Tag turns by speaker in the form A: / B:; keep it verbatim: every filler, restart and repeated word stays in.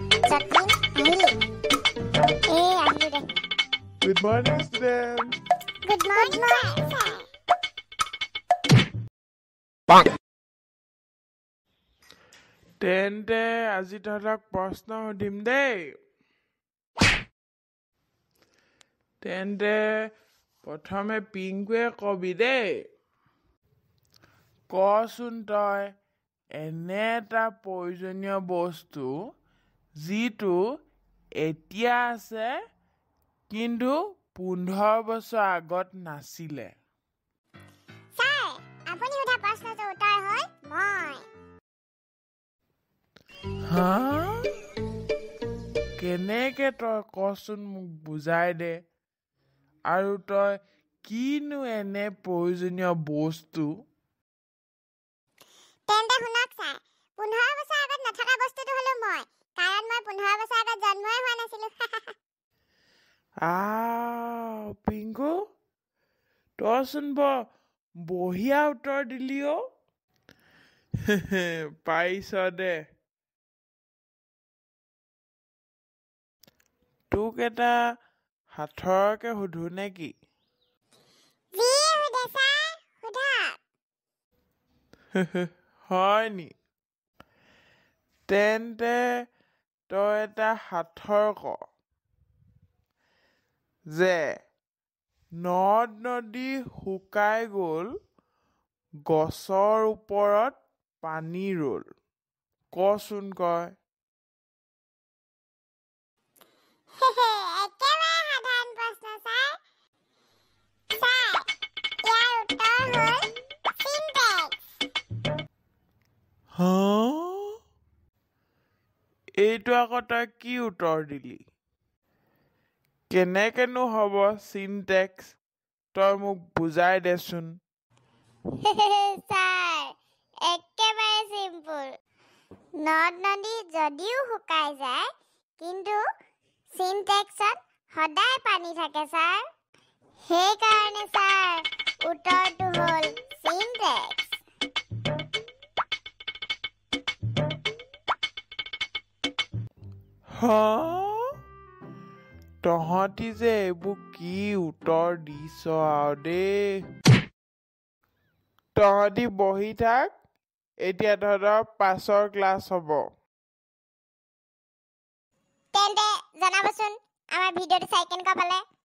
A: Jacqueline, আহিলি? এই আহিলো দে।
B: Good morning, students.
A: Good morning, sir.
B: Bang. তেন্তে আজি তহঁতক প্ৰশ্ন সুধিম দেই। তেন্তে প্ৰথমে পিংকুৱে কবি দেই। কচোন তই এনে এটা প্ৰয়োজনীয় বস্তু যিটো এতিয়া আছে কিন্তু পোন্ধৰ বছৰ আগত নাছিলে।
A: Sir, আপুনি সোধা প্ৰশ্নটোৰ উত্তৰ হ'ল মই।
B: হা? কেনেকে তই কচোন মোক বুজাই দে। আৰু তই কিনো এনে প্ৰয়োজনীয় বস্তু?
A: তেন্তে শুনক ছাৰ, পোন্ধৰ বছৰ আগত নথকা বস্তুটো হলো মই, কাৰণ মই পোন্ধৰ বছৰ আগত জন্মই হোৱা নাছিলো।
B: আহ পিংকু, তইচোন বৰ বঢ়িয়া উত্তৰ দিলি অ। পাৰিছ দে। তোক এটা সাঁথৰকে সুধো নেকি?
A: যি সোধে ছাৰ, সোধক।
B: হয় নি? তেন্তে তই এটা সাঁথৰ ক যে নদ নদী শুকাই গ'ল, গছৰ ওপৰত পানী ৰ'ল। কচোন কয়।
A: একেবাৰে সাধাৰণ প্ৰশ্ন ছাৰ। ছাৰ, ইয়াৰ উত্তৰ হ'ল চিনটেক্স।
B: হা? এইটো আকৌ তই কি উত্তৰ দিলি? কেনেকেনো হ'ব চিনটেক্স? তই মোক বুজাই দেচোন।
A: ছাৰ, একেবাৰে চিম্পুল। নদ নদী যদিও শুকাই যায় কিন্তু চিনটেক্সত সদায় পানী থাকে ছাৰ। সেইকাৰণে ছাৰ উত্তৰটো হ'ল চিনটেক্স।
B: হা? তহঁতি যে এইবোৰ কি উত্তৰ দিছ আৰু দেই। তহঁতি বহি থাক, এতিয়া তহঁতৰ পাছৰ ক্লাছ হ'ব।
A: তেন্তে জনাবচোন আমাৰ ভিডিঅ'টো চাই কেনেকুৱা পালে।